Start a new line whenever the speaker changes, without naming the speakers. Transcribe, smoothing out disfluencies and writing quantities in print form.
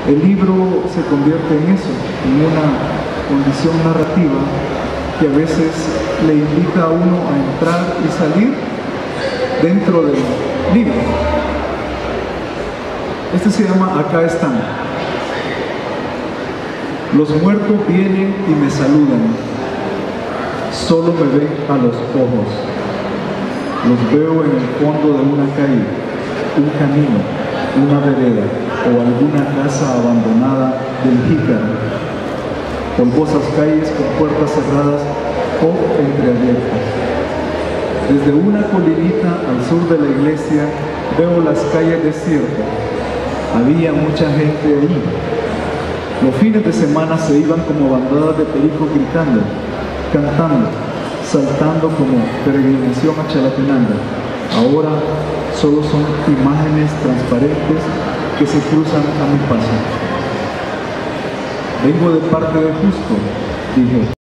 El libro se convierte en eso, en una condición narrativa que a veces le invita a uno a entrar y salir dentro del libro. Este se llama Acá están. Los muertos vienen y me saludan, solo me ven a los ojos. Los veo en el fondo de una calle, un camino, una vereda o alguna casa abandonada del Jícaro. Polvosas calles con puertas cerradas o entreabiertas. Desde una colinita al sur de la iglesia veo las calles desiertas. Había mucha gente allí. Los fines de semana se iban como bandadas de pericos gritando, cantando, saltando como peregrinación a Chalatenango. Ahora solo son imágenes transparentes que se cruzan a mi paso. Vengo de parte de Justo, dije.